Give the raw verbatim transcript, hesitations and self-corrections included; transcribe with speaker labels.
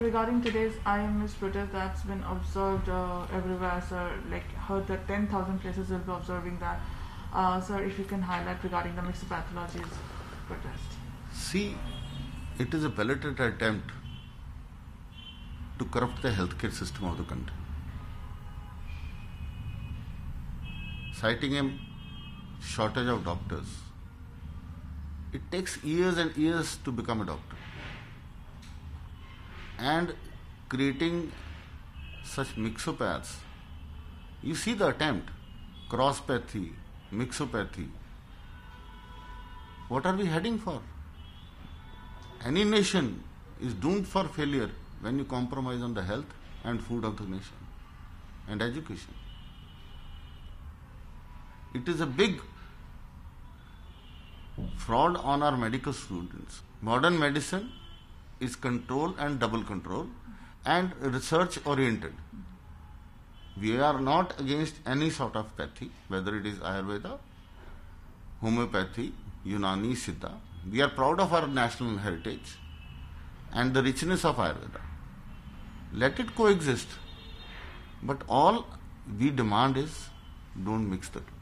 Speaker 1: Regarding today's I M S protest that's been observed uh, everywhere, sir, like heard that ten thousand places will be observing that. Uh, sir, if you can highlight regarding the mixed pathologies protest.
Speaker 2: See, it is a belated attempt to corrupt the healthcare system of the country. Citing a shortage of doctors, it takes years and years to become a doctor. And creating such mixopaths, you see the attempt, crosspathy, mixopathy. What are we heading for? Any nation is doomed for failure when you compromise on the health and food of the nation and education. It is a big fraud on our medical students. Modern medicine is control and double control and research oriented. We are not against any sort of pathy, whether it is Ayurveda, homeopathy, Unani, Siddha. We are proud of our national heritage and the richness of Ayurveda. Let it coexist. But all we demand is don't mix the two.